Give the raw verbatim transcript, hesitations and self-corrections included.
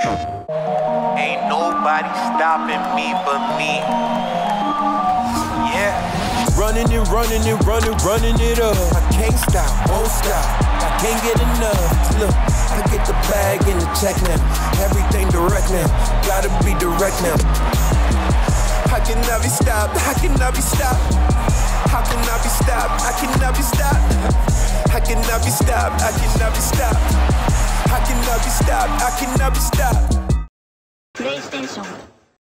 Ain't nobody stopping me but me. Yeah. Running and running and running, running it up. I can't stop, won't stop. I can't get enough. Look, I get the bag and the check now. Everything direct now. Gotta be direct now. I cannot be stopped. I cannot be stopped. How can I be stopped? I cannot be stopped. I cannot be stopped. I cannot be stopped. I cannot be stopped. I cannot be stopped. PlayStation